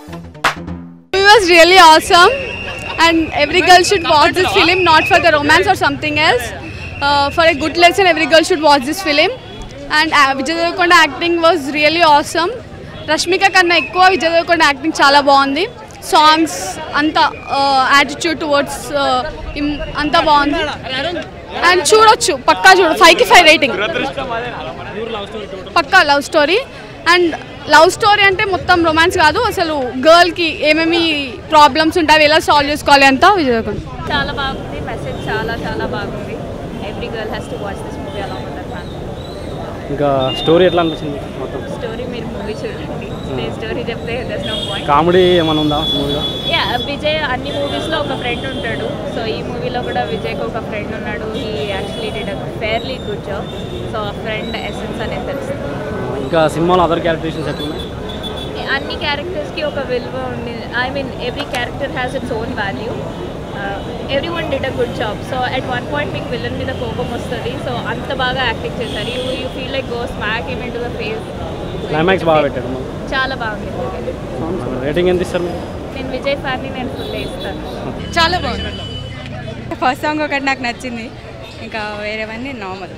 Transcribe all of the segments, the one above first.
It was really awesome, and every girl should watch this film, not for the romance or something else. For a good lesson, every girl should watch this film. And Vijay Deverakonda acting was really awesome. Rashmika kanna ekkuva Vijay Deverakonda acting chala baagundi. Songs anta attitude towards him anta baagundi. And చూడొచ్చు పక్కా చూడు 5 కి 5 rating. పక్కా love story. And love story అంటే మొత్తం romance కాదు, అసలు గర్ల్కి ఏమేమి problems ఉంటాయి ఎలా సాల్వ్ చేసుకోవాలి అంతా విజయ్ దేవరకొండ. చాలా బాగుంది, మెసేజ్ చాలా చాలా బాగుంది. Every girl has to watch this movie along with their family. ఇంకా స్టోరీ ఎట్లా అనిపించింది మొత్తం? స్టోరీ మీరు మూవీ చూడండి, నేను స్టోరీ చెప్తే దర్స్ నో పాయింట్. కామెడీ ఏమైనా ఉందా మూవీలో? యా, విజయ్ అన్ని మూవీస్లో ఒక ఫ్రెండ్ ఉంటాడు. సో ఈ మూవీలో కూడా విజయ్కి ఒక ఫ్రెండ్ ఉన్నాడు. He actually did a fairly good job. So ఆ ఫ్రెండ్ ఎసెన్స్ అనేది తెలుస్తుంది. ఇంకా సినిమాలో అదర్ క్యారెక్టరేషన్స్ ఎట్లున్నాయి? అన్ని క్యారెక్టర్స్కి ఒక విలువ ఉంది. I mean every character has its own value. Every one did a good job. So at one point మీకు విలన్ మీద కోపం వస్తుంది. సో అంత బాగా యాక్టింగ్ చేశారు. You feel like go smack him into the face. Climax బాగా పెట్టాడు. చాలా బాగుంది. రేటింగ్ ఎంత ఇస్తారు? నేను విజయ్ ఫ్యాన్ని నేను ఫుల్ ఇస్తాను. చాలా బాగుంది. ఫస్ట్ సాంగ్ ఒకటి నాకు నచ్చింది, ఇంకా వేరేవన్నీ నార్మల్.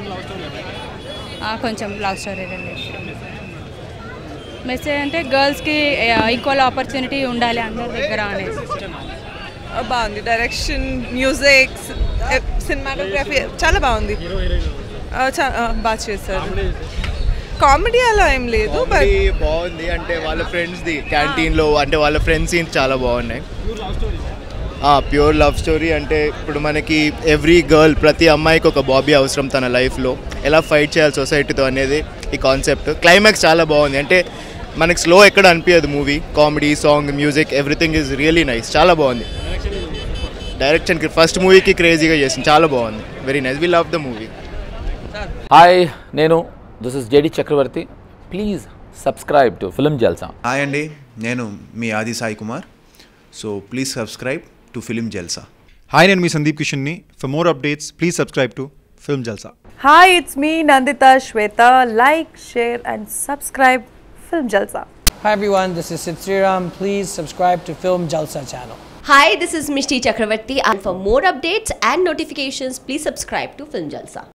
కొంచెం లవ్ స్టోరీ రిలేటెడ్ మెసేజ్ అంటే గర్ల్స్కి ఈక్వల్ ఆపర్చునిటీ ఉండాలి అందరి దగ్గర అనేసి. బాగుంది. డైరెక్షన్, మ్యూజిక్, సినిమాటోగ్రఫీ చాలా బాగుంది. బాగా చేశారు. కామెడీ అలా ఏం లేదు, బట్ బాగుంది. అంటే వాళ్ళ ఫ్రెండ్స్ది క్యాంటీన్లో అంటే వాళ్ళ ఫ్రెండ్స్ సీన్స్ చాలా బాగున్నాయి. Pure love story. అంటే ఇప్పుడు మనకి ఎవ్రీ గర్ల్, ప్రతి అమ్మాయికి ఒక బాబీ అవసరం తన లైఫ్లో, ఎలా ఫైట్ చేయాలి సొసైటీతో అనేది ఈ కాన్సెప్ట్. క్లైమాక్స్ చాలా బాగుంది. అంటే మనకి స్లో ఎక్కడ అనిపించదు movie. Comedy, song, music, everything is really nice. చాలా బాగుంది. డైరెక్షన్కి ఫస్ట్ మూవీకి క్రేజీగా చేసింది, చాలా బాగుంది. Very nice. We love the movie. Hi, this is JD Chakravarthy. Please subscribe to film Jalsa. Hi అండి, నేను మీ Aadi Sai Kumar. So please subscribe to film Jalsa. Hi, నేను మీ సందీప్ కిషన్ని. For more updates please subscribe to film Jalsa. Hi, it's me Nandita Swetha. Like, share and subscribe Film Jalsa. Hi everyone, this is Sid Sriram. Please subscribe to Film Jalsa channel. Hi, this is Mishti Chakravarti, and for more updates and notifications, please subscribe to Film Jalsa.